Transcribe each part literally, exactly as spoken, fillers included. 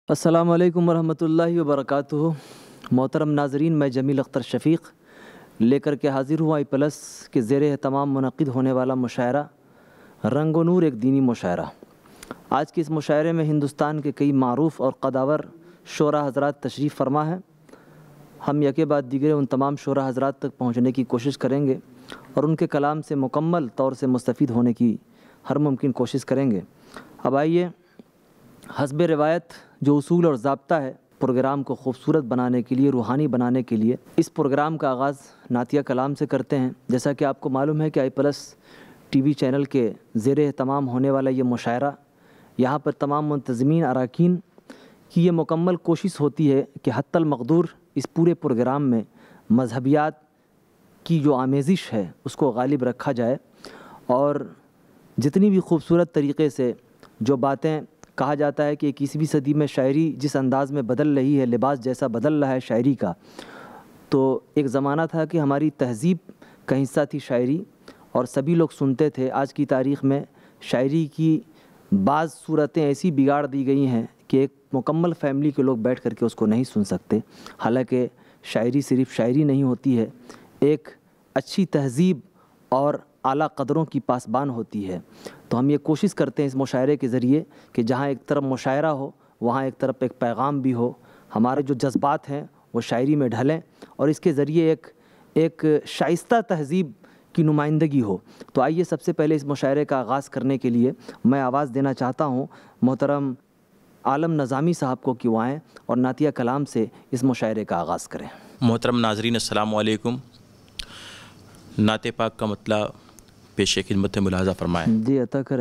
السلام علیکم ورحمۃ اللہ وبرکاتہ۔ محترم ناظرین، میں جمیل اختر شفیق لے کر کے حاضر ہوں آئی پلس کے زیر اہتمام منعقد ہونے والا مشاعرہ رنگ و نور ایک دینی مشاعرہ۔ آج کے اس مشاعرے میں ہندوستان کے کئی معروف اور قداور شعراء حضرات تشریف فرما ہیں۔ ہم یکے بعد دیگر ان تمام شعراء حضرات تک پہنچنے کی کوشش کریں گے اور ان کے کلام سے مکمل طور سے مستفید ہونے کی ہر ممکن کوشش کریں گے۔ اب آئیے، حسب روایت جو اصول اور ضابطہ ہے پروگرام کو خوبصورت بنانے کے لیے، روحانی بنانے کے لیے، اس پروگرام کا آغاز نعتیہ کلام سے کرتے ہیں۔ جیسا کہ آپ کو معلوم ہے کہ I plus T V channel کے زیر اہتمام ہونے والا یہ مشاعرہ، یہاں پر تمام منتظمین اراکین کی یہ مکمل کوشش ہوتی ہے کہ حتی المقدور اس پورے پروگرام میں مذہبیات کی جو آمیزش ہے اس کو غالب رکھا جائے، اور جتنی بھی خوبصورت طریقے سے جو باتیں کہا جاتا ہے کہ اکیسویں صدی میں شاعری جس انداز میں بدل رہی ہے، لباس جیسا بدل رہا ہے شاعری کا، تو ایک زمانہ تھا کہ ہماری تہذیب کا حصہ تھی شاعری اور سبھی لوگ سنتے تھے۔ آج کی تاریخ میں شاعری کی بعض صورتیں ایسی بگاڑ دی گئی ہیں کہ ایک مکمل فیملی کے لوگ بیٹھ کر کے اس کو نہیں سن سکتے، حالانکہ شاعری صرف شاعری نہیں ہوتی ہے، ایک اچھی تہذیب اور اعلیٰ قدروں کی پاسبان ہوتی ہے۔ تو ہم یہ کوشش کرتے ہیں اس مشاعرے کے ذریعے کہ جہاں ایک طرف مشاعرہ ہو وہاں ایک طرف ایک پیغام بھی ہو، ہمارے جو جذبات ہیں وہ شاعری میں ڈھلیں اور اس کے ذریعے ایک ایک شائستہ تہذیب کی نمائندگی ہو۔ تو آئیے سب سے پہلے اس مشاعرے کا آغاز کرنے کے لیے میں آواز دینا چاہتا ہوں محترم عالم نظامی صاحب کو کہ وہ آئیں اور نعتیہ کلام سے اس مشاعرے کا آغاز کریں۔ محترم ناظرین، السلام علیکم۔ نعت پاک کا مطلع پیش خدمت ملاحظہ فرمائیں۔ جی عطا کریں۔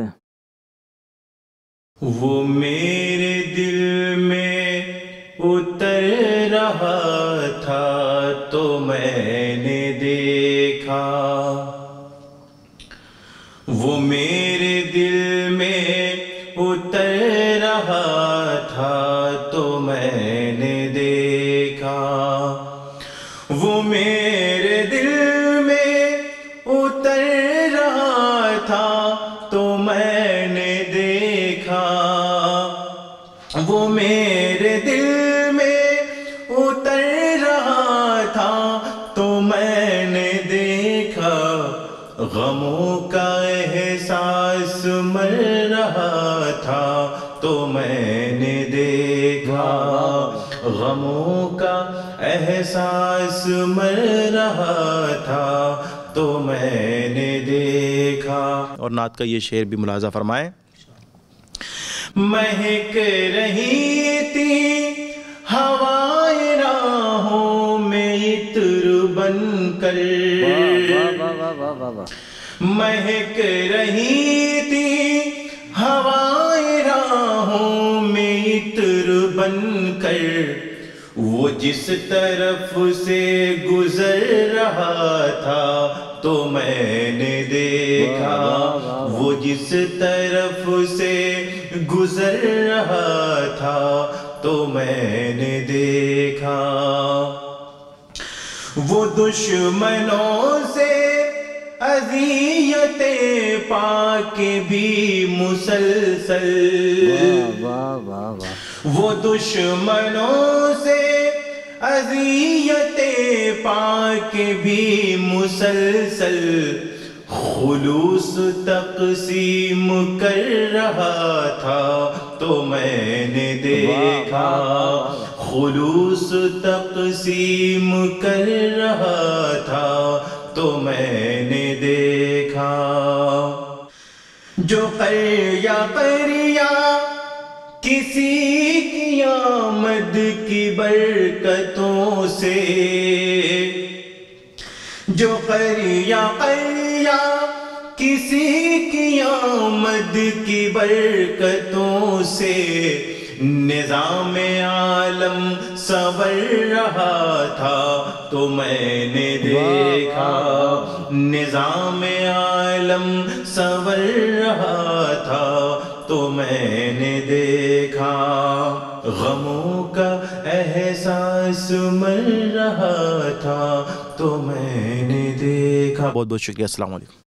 وہ میرے دل میں اتر رہا تھا تو میں نے دیکھا، وہ میرے دل میں اتر رہا تھا تو میں نے دیکھا، وہ میرے دل میں اتر رہا تھا تو میں نے دیکھا، وہ میرے دل میں اتر رہا تھا تو میں نے دیکھا، غموں کا احساس مر رہا تھا تو میں نے دیکھا، غموں کا احساس مر رہا تھا تو میں نے دیکھا۔ اور نعت کا یہ شعر بھی ملاحظہ فرمائیں۔ مہک رہی تھی ہوائیں راہوں میں عطر بن کر، مہک رہی تھی ہوائیں راہوں میں عطر بن کر، وہ جس طرف سے گزر رہا تھا تو میں نے دیکھا، وہ جس طرف سے گزر رہا تھا تو میں نے دیکھا، وہ دشمنوں سے اذیتیں پا کے بھی مسلسل، وہ دشمنوں سے اذیتیں پا کے بھی مسلسل، خلوص تقسیم کر رہا تھا تو میں نے دیکھا، خلوص تقسیم کر رہا تھا تو میں نے دیکھا، جو قریہ قریہ کسی کی آمد کی برکتوں سے، جو قریہ قریہ کسی کی آمد کی برکتوں سے، نظام عالم سنور رہا تھا تو میں نے دیکھا، نظام عالم سنور رہا تھا تو میں نے دیکھا، غموں کا احساس مر رہا تھا تو میں نے دیکھا۔ بہت بہت شکریہ، السلام علیکم۔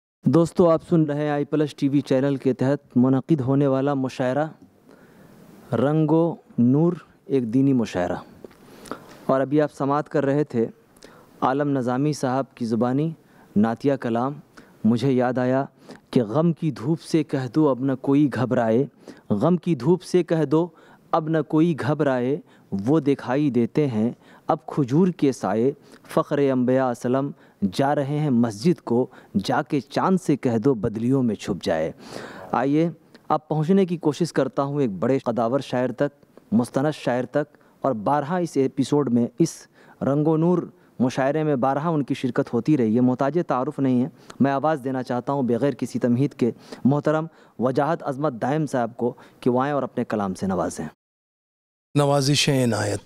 دوستو، آپ سن رہے ہیں I plus T V channel کے تحت منعقد ہونے والا مشاعرہ رنگ و نور ایک دینی مشاعرہ. اور ابھی آپ سماعت کر رہے تھے عالم نظامی صاحب کی زبانی نعتیہ کلام. مجھے یاد آیا کہ غم کی دھوپ سے کہہ دو اب نہ کوئی گھبرائے، غم کی دھوپ سے کہہ دو اب نہ کوئی گھبرائے، وہ دکھائی دیتے ہیں اب کھجور کے سائے، فخر انبیاء اسلم جا رہے ہیں مسجد کو، جا کے چاند سے کہہ دو بدلیوں میں چھپ جائے. آئیے اب پہنچنے کی کوشش کرتا ہوں ایک بڑے قداور شاعر تک، مستند شاعر تک، اور بارہا اس ایپیسوڈ میں اس رنگ و نور مشاعرے میں بارہا ان کی شرکت ہوتی رہی ہے. محتاج تعارف نہیں ہے، میں آواز دینا چاہتا ہوں بغیر کسی تمہید کے محترم وجاہت عظمت دائم صاحب کو کہ وہ آئیں اور اپنے کلام سے نوازیں. نوازش عنایت.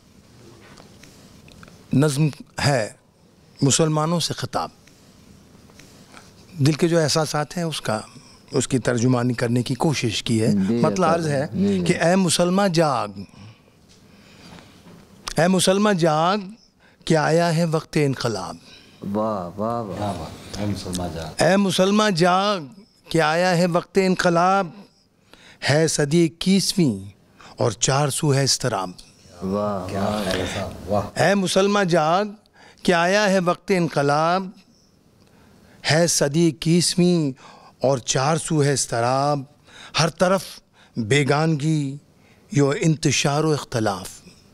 نظم ہے مسلمانوں سے خطاب، دل کے جو احساسات ہیں اس کا اس کی ترجمانی کرنے کی کوشش کی ہے. مطلب عرض ہے کہ اے مسلمہ جاگ، اے مسلمہ جاگ کہ آیا ہے وقت انقلاب. واہ واہ واہ. اے مسلمہ جاگ، اے مسلمہ جاگ کہ آیا ہے وقت انقلاب، ہے صدی اکیسویں اور چار سو ہے اضطراب. اے مسلمہ جاگ کہ آیا ہے وقت انقلاب، ہے صدی اکیسویں اور چار سو ہے اضطراب، ہر طرف بیگانگی یو انتشار و اختلاف.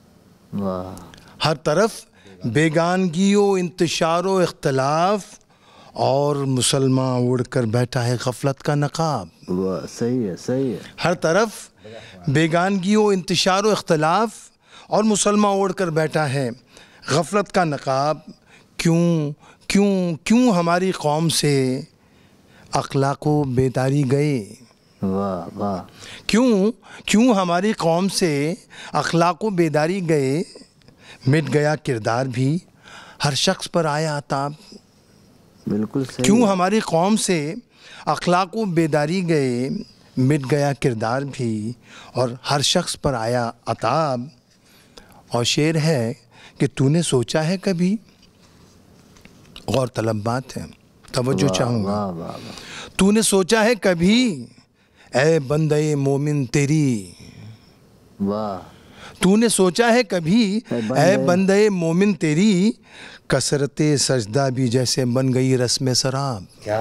ہر طرف بیگانگی و انتشار و اختلاف، اور مسلمان اڑ کر بیٹھا ہے غفلت کا نقاب. صحیح ہے صحیح ہے. ہر طرف بیگانگی و انتشار و اختلاف اور مسلمان اوڑھ کر بیٹھا ہے غفلت کا نقاب. کیوں کیوں کیوں ہماری قوم سے اخلاق و بیداری گئے. واہ واہ. کیوں کیوں ہماری قوم سے اخلاق و بیداری گئے، مٹ گیا کردار بھی ہر شخص پر آیا عتاب. بالکل صحیح. کیوں ہماری قوم سے اخلاق و بیداری گئے، مٹ گیا کردار بھی اور ہر شخص پر آیا عتاب. اور شعر ہے کہ تو نے سوچا ہے کبھی، غور طلب بات ہے، توجہ چاہوں گا. تو نے سوچا ہے کبھی اے بندے مومن تیری، واہ. تو نے سوچا ہے کبھی اے بندے مومن تیری، کثرت سجدہ بھی جیسے بن گئی رسم سراب.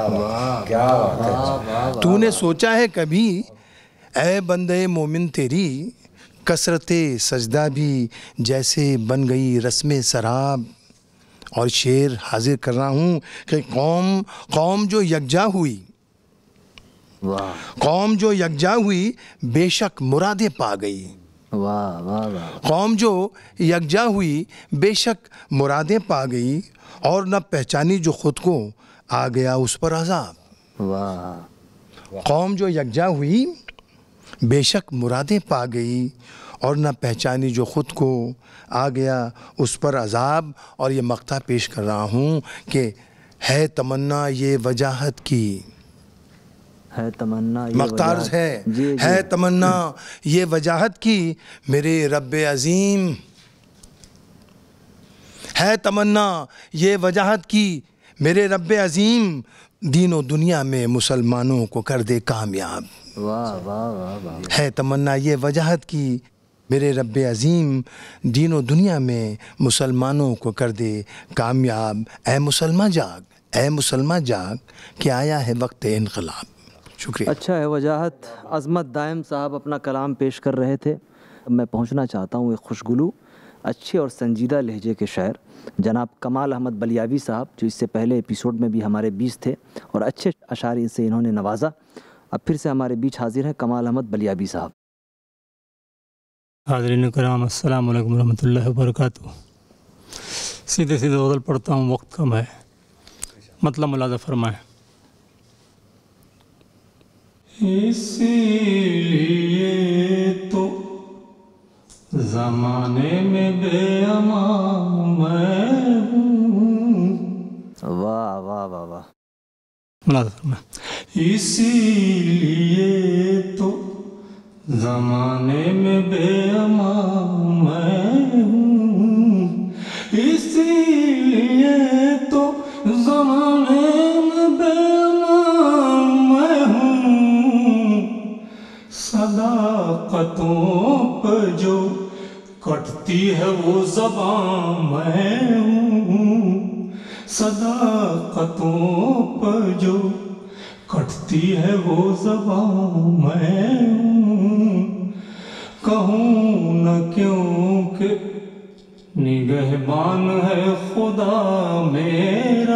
تو نے سوچا ہے کبھی اے بندے مومن تیری، کثرت سجدہ بھی جیسے بن گئی رسم سراب. اور شعر حاضر کر رہا ہوں کہ قوم قوم جو یکجا ہوئی، قوم جو یکجا ہوئی بے شک مرادیں پا گئی. واہ واہ واہ. قوم جو یکجا ہوئی بے شک مرادیں پا گئی، اور نہ پہچانی جو خود کو آ گیا اس پر عذاب. واہ. قوم جو یکجا ہوئی بے شک مرادیں پا گئی، اور نہ پہچانی جو خود کو آ گیا اس پر عذاب. اور یہ مقطع پیش کر رہا ہوں کہ ہے تمنا یہ وجاہت کی، ہے تمنا یہ مقطع ہے جی جی. ہے تمنا یہ وجاہت کی میرے رب عظیم، ہے تمنا یہ وجاہت کی میرے رب عظیم، دین و دنیا میں مسلمانوں کو کر دے کامیاب. واہ واہ واہ واہ. ہے تمنا یہ وجاہت کی میرے رب عظیم، دین و دنیا میں مسلمانوں کو کر دے کامیاب. اے مسلمہ جاگ، اے مسلمہ جاگ کہ آیا ہے وقت انقلاب. شکریہ. اچھا ہے. وجاہت عظمت دائم صاحب اپنا کلام پیش کر رہے تھے. میں پہنچنا چاہتا ہوں ایک خوشگلو اچھے اور سنجیدہ لہجے کے شاعر جناب کمال احمد بلیاوی صاحب، جو اس سے پہلے ایپیسوڈ میں بھی ہمارے بیچ تھے اور اچھے اشعار سے انہوں نے نوازا. اب پھر سے ہمارے بیچ حاضر ہیں کمال احمد بلیاوی صاحب. حاضرین کرام السلام علیکم ورحمۃ اللہ وبرکاتہ. سیدھے سیدھے غزل پڑھتا ہوں، وقت کم ہے، مطلب ملاحظہ فرمائیں. اسی لیے تو زمانے میں بے امان میں ہوں. واہ واہ واہ واہ. ملاحظہ فرمائیں. اسی لیے تو زمانے میں بے امان میں ہوں، اسی لیے تو زمانے میں بے امان میں ہوں. صداقت صداقتوں پر جو کٹتی ہے وہ زبان میں ہوں، صداقتوں پر جو کٹتی ہے وہ زبان میں ہوں، کہوں نہ کیوں کہ نگہبان ہے خدا میرا،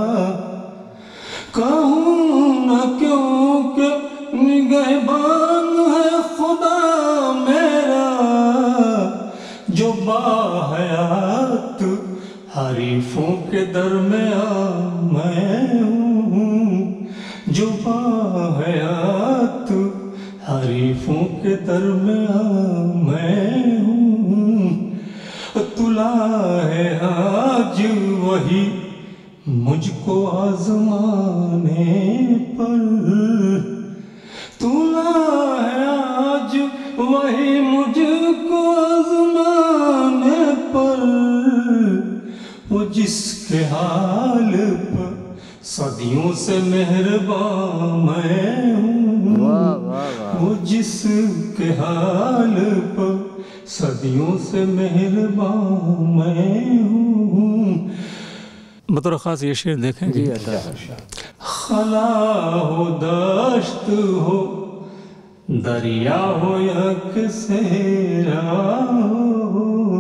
کہوں نہ کیوں کہ نگہبان ہے خدا میرا، جو باحیات حریفوں کے درمیان میں ہوں، جو باحیات حریفوں کے درمیان میں ہوں، طلع ہے آج وہی مجھ کو آزمانے پر، طلع ہے آج وہی مجھ کو آزمانے پر، وہ جس کے حال پر صدیوں سے مہربان میں ہوں، وہ جس کے حال پر صدیوں سے مہربان میں ہوں۔ بطور خاص یہ شعر دیکھیں گے، خلا ہو دشت ہو دریا ہو یک صحرا ہو،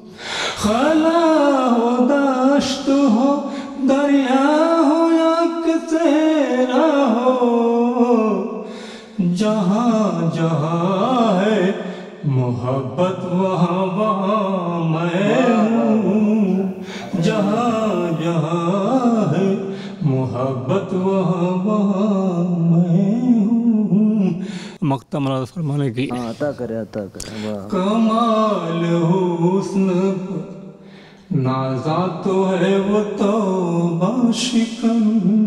خلا ہو دشت ہو دریا ہو یک صحرا ہو، جہاں جہاں ہے محبت وہاں وہاں میں ہوں، جہاں جہاں ہے محبت وہاں وہاں میں ہوں۔ مقطع مراد فرمانے کی عطا کرے عطا کرے۔ کمال حسن پر نازا تو ہے وہ توبہ شکن،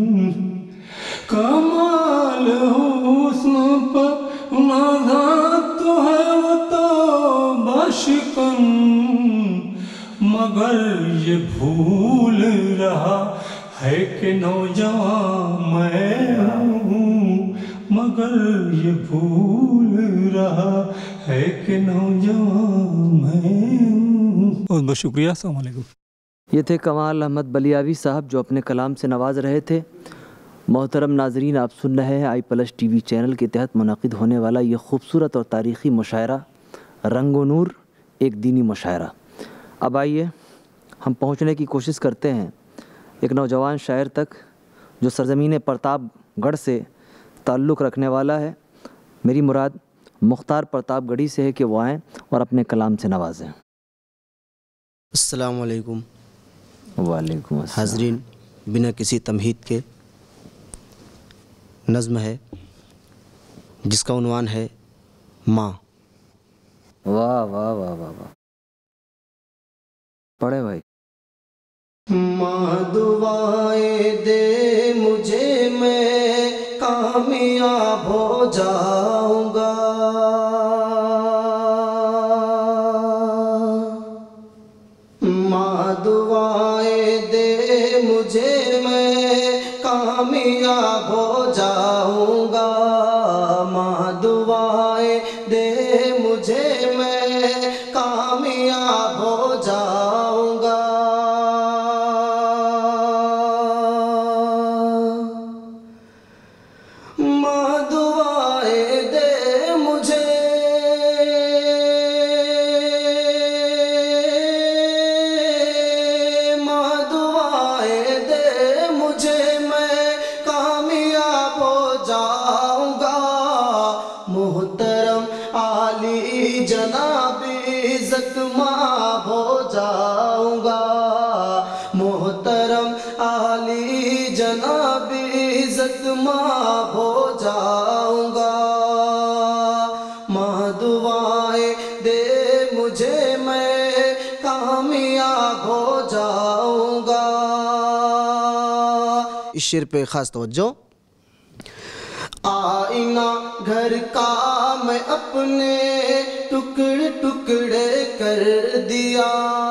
کمال حسن پر نازا تو ہے وہ توبہ شکن، مگر یہ بھول رہا ہے کہ نوجوان میں ہوں، مگر یہ بھول رہا ہے کہ نوجوان میں ہوں۔ بہت بہت شکریہ، السلام علیکم۔ یہ تھے کمال احمد بلیاوی صاحب جو اپنے کلام سے نواز رہے تھے۔ محترم ناظرین، آپ سن رہے ہیں I plus T V channel کے تحت منعقد ہونے والا یہ خوبصورت اور تاریخی مشاعرہ رنگ و نور، ایک دینی مشاعرہ۔ اب آئیے ہم پہنچنے کی کوشش کرتے ہیں ایک نوجوان شاعر تک جو سرزمین پرتاپ گڑھ سے تعلق رکھنے والا ہے۔ میری مراد مختار پرتاپ گڑھی سے ہے کہ وہ آئیں اور اپنے کلام سے نوازیں۔ السلام علیکم وعلیکم السلام۔ حاضرین، بنا کسی تمہید کے نظم ہے جس کا عنوان ہے ماں۔ واہ واہ واہ واہ واہ، پڑھے بھائی۔ ماں دعائیں دے مجھے، میں کامیاب ہو جاؤں گا، ماں دعائیں دے مجھے، میں کامیاب ہو جاؤں گا، ماں دعائیں دے مجھے، میں کامیاب ہو جاؤں گا، ماں دعائیں دے مجھے، ماں دعائیں دے مجھے، میں کامیاب ہو جاؤں گا، محترم عالی جناب عزت مآب ہو جاؤں گا، محترم عالی جناب عزت مآب ہو جاؤں گا، ماں دعائیں دے مجھے، میں کامیاب ہو جاؤں گا۔ اس شعر پہ خاص توجہ۔ آئینہ گھر کا میں اپنے ٹکڑے ٹکڑے کر دیا،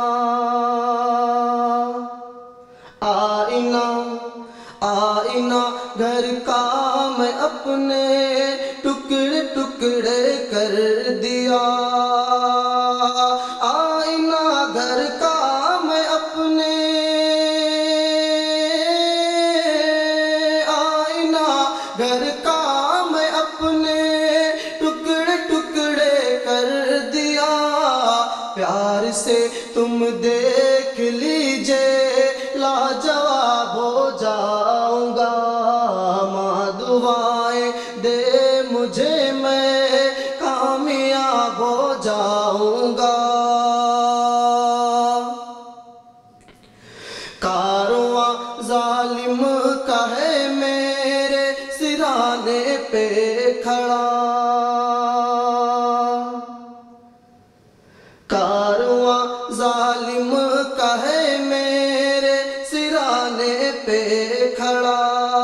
آئینہ آئینہ گھر کا میں اپنے ٹکڑے ٹکڑے کر دیا، دیا، آئینہ گھر کا میں اپنے، آئینہ گھر کا میں اپنے ٹکڑے ٹکڑے کر دیا، پیار سے تم دیکھ لیجئے لاجواب ہو جاؤں گا، ماں دعائیں دے مجھے میں کامیاب ہو جاؤں گا۔ کارواں ظالم کا ہے میرے سرانے پہ کھڑا، کارواں ظالم کا ہے میرے سرانے پہ کھڑا،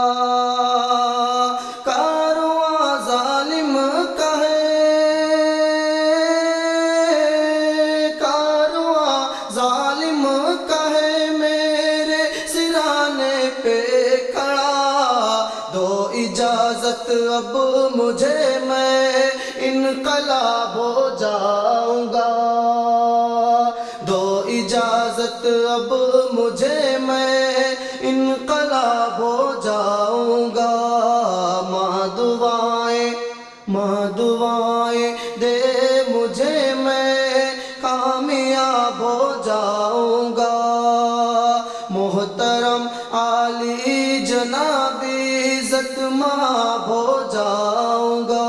کارواں ظالم کا ہے، کارواں ظالم کا ہے میرے سرانے پہ کھڑا، دو اجازت اب مجھے میں انقلاب ہو جاؤں گا، دو اجازت اب مجھے میں انقلاب ہو جاؤں گا، ماں دعائیں ماں دعائیں دے مجھے میں کامیاب ہو جاؤں گا، محترم عالی جناب عزت مآب ہو جاؤں گا۔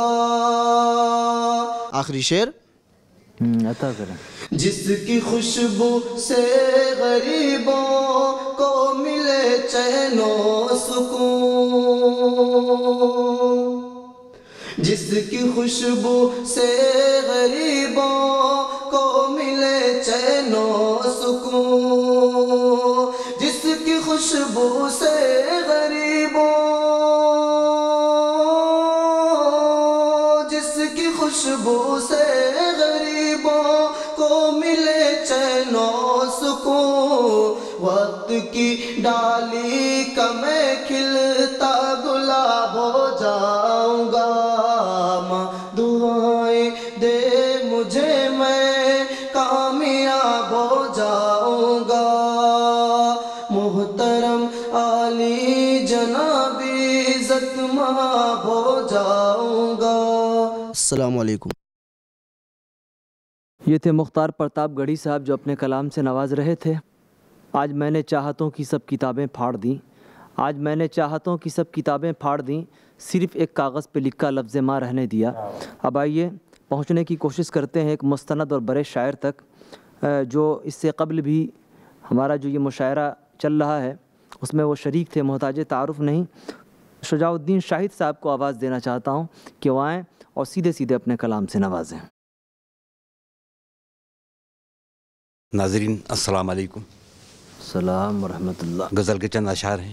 آخری شعر عطا کریں۔ جس کی خوشبو سے غریبوں کو ملے چین و سکون، جس کی خوشبو سے غریبوں کو ملے چین و سکون، جس کی خوشبو سے غریبوں، جس کی خوشبو سے غریبوں کو ملے چین و سکون، وقت کی ڈالی کا میں کھلتا گلاب ہو جاؤں گا، ماں دعائیں دے مجھے میں کامیاب ہو جاؤں گا، محترم عالی جناب عزت مآب ہو جاؤں گا۔ السلام علیکم۔ یہ تھے مختار پرتاپ گڑھی صاحب جو اپنے کلام سے نواز رہے تھے۔ آج میں نے چاہتوں کی سب کتابیں پھاڑ دیں، آج میں نے چاہتوں کی سب کتابیں پھاڑ دیں، صرف ایک کاغذ پہ لکھا لفظ ماں رہنے دیا۔ اب آئیے پہنچنے کی کوشش کرتے ہیں ایک مستند اور بڑے شاعر تک جو اس سے قبل بھی ہمارا جو یہ مشاعرہ چل رہا ہے اس میں وہ شریک تھے، محتاج تعارف نہیں۔ شجاع الدین شاہد صاحب کو آواز دینا چاہتا ہوں کہ وہ آئیں اور سیدھے سیدھے اپنے کلام سے نوازیں۔ ناظرین السلام علیکم۔ السلام ورحمۃ اللہ۔ غزل کے چند اشعار ہیں۔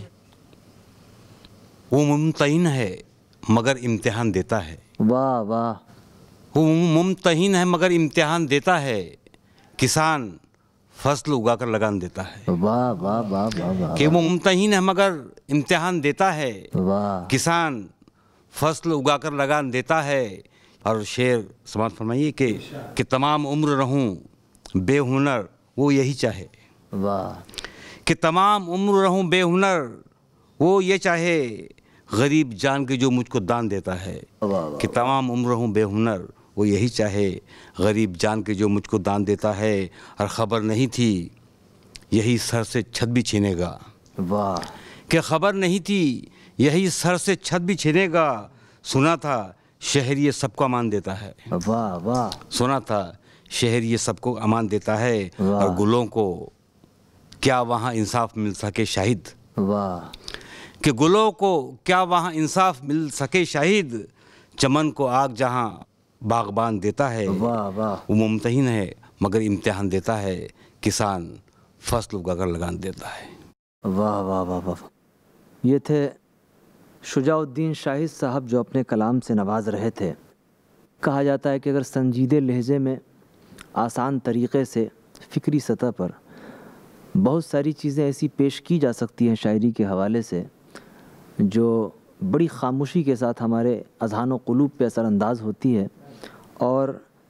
وہ ممتحن ہے مگر امتحان دیتا ہے، واہ واہ۔ وہ ممتحن ہے مگر امتحان دیتا ہے، کسان فصل اگا کر لگان دیتا ہے، واہ واہ واہ واہ۔ کہ وہ ممتحن ہے مگر امتحان دیتا ہے، واہ۔ کسان فصل اگا کر لگان دیتا ہے۔ اور شعر سماعت فرمائیے کہ کہ تمام عمر رہوں بے ہنر وہ یہی چاہے، واہ۔ کہ تمام عمر رہوں بے ہنر وہ یہ چاہے، غریب جان کے جو مجھ کو دان دیتا ہے، کہ تمام عمر رہوں بے ہنر وہ یہی چاہے، غریب جان کے جو مجھ کو دان دیتا ہے، اور خبر نہیں تھی یہی سر سے چھت بھی چھینے گا، واہ۔ کہ خبر نہیں تھی یہی سر سے چھت بھی چھینے گا، سنا تھا شہر یہ سب کو امان دیتا ہے، واہ واہ۔ سنا تھا شہر یہ سب کو امان دیتا ہے، اور گلوں کو کیا وہاں انصاف مل سکے شاہد، واہ۔ کہ گلوں کو کیا وہاں انصاف مل سکے شاہد، چمن کو آگ جہاں باغبان دیتا ہے، واہ واہ۔ وہ ممتحن ہے مگر امتحان دیتا ہے، کسان فصل اگا کر لگان دیتا ہے۔ واہ واہ واہ واہ۔ یہ تھے شجاع الدین شاہد صاحب جو اپنے کلام سے نواز رہے تھے۔ کہا جاتا ہے کہ اگر سنجیدے لہجے میں آسان طریقے سے فکری سطح پر بہت ساری چیزیں ایسی پیش کی جا سکتی ہیں شاعری کے حوالے سے جو بڑی خاموشی کے ساتھ ہمارے اذہان و قلوب پہ اثر انداز ہوتی ہے، اور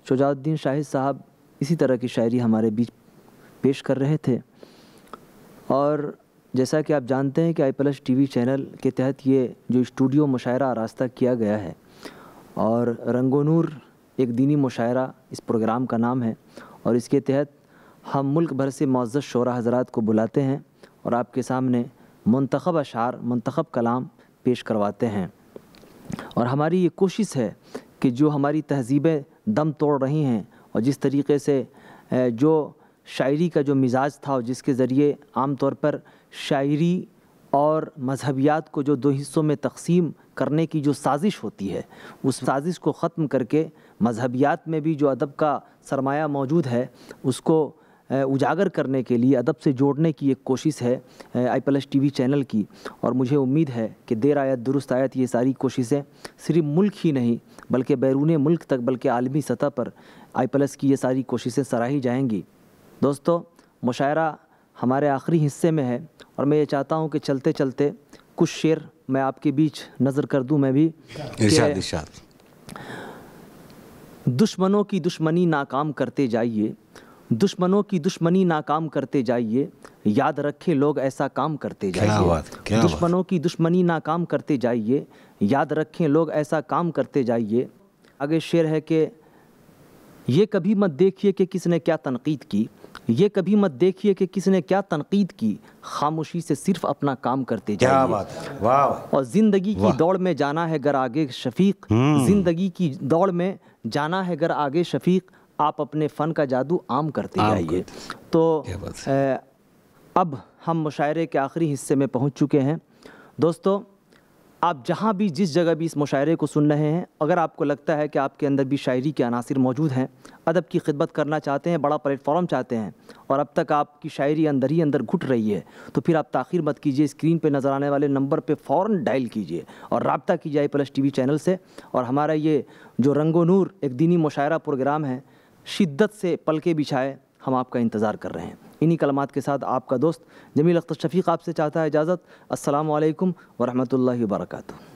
شجاع الدین شاہد صاحب اسی طرح کی شاعری ہمارے بیچ پیش کر رہے تھے، اور جیسا کہ آپ جانتے ہیں کہ I plus T V channel کے تحت یہ جو اسٹوڈیو مشاعرہ آراستہ کیا گیا ہے، اور رنگ و نور ایک دینی مشاعرہ اس پروگرام کا نام ہے، اور اس کے تحت ہم ملک بھر سے معزز شعراء حضرات کو بلاتے ہیں اور آپ کے سامنے منتخب اشعار، منتخب کلام پیش کرواتے ہیں، اور ہماری یہ کوشش ہے کہ جو ہماری تہذیبیں دم توڑ رہی ہیں اور جس طریقے سے جو شاعری کا جو مزاج تھا اور جس کے ذریعے عام طور پر شاعری اور مذہبیات کو جو دو حصوں میں تقسیم کرنے کی جو سازش ہوتی ہے، اس سازش کو ختم کر کے مذہبیات میں بھی جو ادب کا سرمایہ موجود ہے اس کو اجاگر کرنے کے لیے ادب سے جوڑنے کی ایک کوشش ہے I plus T V channel کی، اور مجھے امید ہے کہ دیر آیت درست آیت یہ ساری کوششیں صرف ملک ہی نہیں بلکہ بیرون ملک تک، بلکہ عالمی سطح پر آئی پلس کی یہ ساری کوششیں سراہی جائیں گی۔ دوستو، مشاعرہ ہمارے آخری حصے میں ہے، اور میں یہ چاہتا ہوں کہ چلتے چلتے کچھ شعر میں آپ کے بیچ نظر کر دوں میں بھی۔ ارشاد ارشاد۔ دشمنوں کی دشمنی ناکام کرتے جائیے، دشمنوں کی دشمنی ناکام کرتے جائیے، یاد رکھیں لوگ ایسا کام کرتے جائیے، دشمنوں کی دشمنی ناکام کرتے جائیے، یاد رکھیں لوگ ایسا کام کرتے جائیے۔ آگے شعر ہے کہ یہ کبھی مت دیکھیے کہ کس نے کیا تنقید کی، یہ کبھی مت دیکھیے کہ کس نے کیا تنقید کی، خاموشی سے صرف اپنا کام کرتے جائیے۔ اور زندگی کی دوڑ میں جانا ہے گر آگے شفیق، زندگی کی دوڑ میں جانا ہے گر آگے شفیق، آپ اپنے فن کا جادو عام کرتے جائیے۔ تو اب ہم مشاعرے کے آخری حصے میں پہنچ چکے ہیں۔ دوستو، آپ جہاں بھی جس جگہ بھی اس مشاعرے کو سن رہے ہیں، اگر آپ کو لگتا ہے کہ آپ کے اندر بھی شاعری کے عناصر موجود ہیں، ادب کی خدمت کرنا چاہتے ہیں، بڑا پلیٹ فارم چاہتے ہیں، اور اب تک آپ کی شاعری اندر ہی اندر گھٹ رہی ہے، تو پھر آپ تاخیر مت کیجیے، اسکرین پہ نظر آنے والے نمبر پہ فوراً ڈائل کیجیے اور رابطہ کیجیے I plus T V channel سے، اور ہمارا یہ جو رنگ و نور ایک دینی مشاعرہ پروگرام ہے، شدت سے پلکے بچھائے ہم آپ کا انتظار کر رہے ہیں۔ انہی کلمات کے ساتھ آپ کا دوست جمیل اختر شفیق آپ سے چاہتا ہے اجازت۔ السلام علیکم ورحمۃ اللہ وبرکاتہ۔